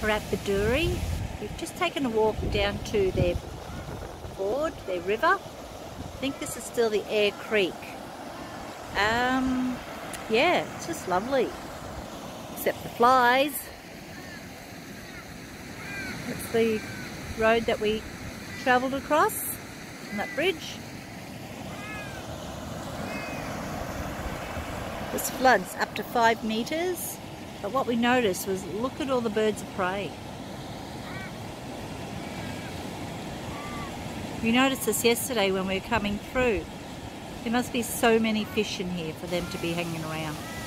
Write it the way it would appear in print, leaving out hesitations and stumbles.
We're at Bedourie. We've just taken a walk down to their ford, their river. I think this is still the Eyre Creek. Yeah, it's just lovely. Except the flies. That's the road that we travelled across on that bridge. This flood's up to 5 metres, but what we noticed was, look at all the birds of prey. We noticed this yesterday when we were coming through. There must be so many fish in here for them to be hanging around.